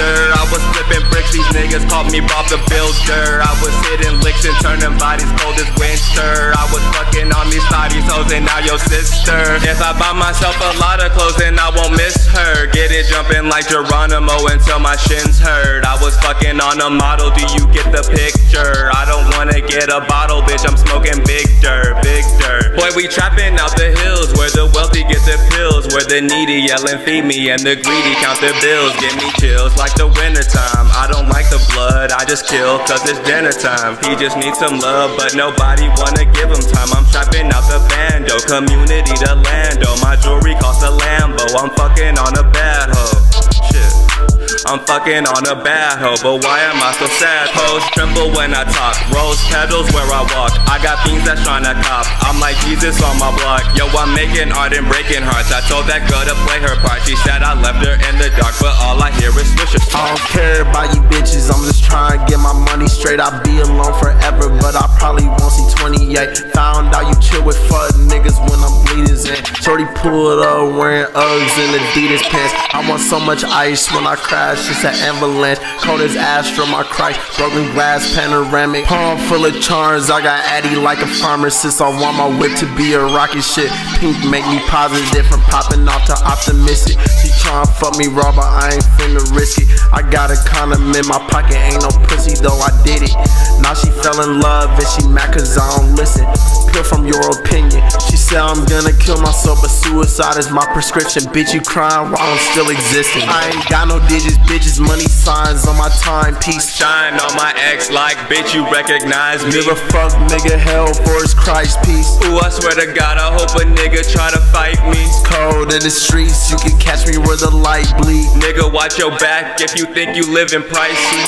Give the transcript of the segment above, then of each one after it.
builder. I was flipping bricks, these niggas called me Bob the Builder. I was hitting licks and turning bodies cold as winter. I was fucking on these thotties hoes and now your sister. If I buy myself a lot of clothes then I won't miss her. Get it jumping like Geronimo until my shins hurt. I was fucking on a model, do you get the picture? I don't wanna get a bottle, bitch, I'm smoking big dirt, big dirt. Boy, we trapping out the hills where the wealthy get the pills, where the needy yelling feed me and the greedy count their bills. Give me chills like the winter time. I don't like the blood, I just kill cause it's dinner time. He just needs some love but nobody wanna give him time. I'm trapping out the bando, community to lando. My jewelry costs a Lambo, I'm fucking on a bad hoe. Shit, I'm fucking on a bad hoe, but why am I so sad? Hoes tremble when I talk, rose petals where I walk. I got fiends that's tryna cop, I'm like Jesus on my block. Yo, I'm making art and breaking hearts. I told that girl to play her part. She said I left her in the dark, but all I hear is swishes. I don't care about you bitches, I'm just trying to get my money straight. I'll be alone forever, but I probably won't see 28. Found out you chill with fuck niggas when I'm bleeding in. Shorty pulled up wearing Uggs and Adidas pants. I want so much ice when I crash, it's an avalanche. Cold as Astro, my Christ, broken glass panoramic. Palm full of charms, I got Addy like a pharmacist. I want my whip to be a rocket shit. Pink make me positive from popping off to optimistic. She tryna fuck me raw, but I ain't finna risk it. I got a condom in my pocket, ain't no pussy though I did it. Now she fell in love and she mad cause I don't listen. Peel from your opinion. She said I'm gonna kill myself, but suicide is my prescription. Bitch, you crying while I'm still existing. I ain't got no digits, bitches, money signs on my timepiece. Shine on my ex like bitch, you recognize me. Give a fuck, nigga, hell for his Christ peace. Ooh, I swear to God, I hope a nigga try to fight me. It's cold in the streets, you can catch me where the light bleed. Nigga, watch your back if you think you living pricey.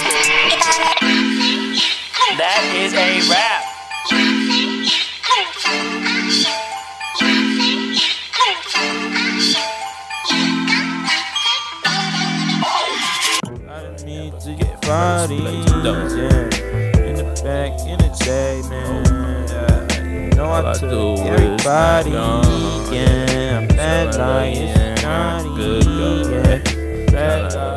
That is a rap. I need to get bodies, yeah. In the back, in the day, man. You know I took everybody, yeah. I'm bad like it's naughty, yeah. Bad like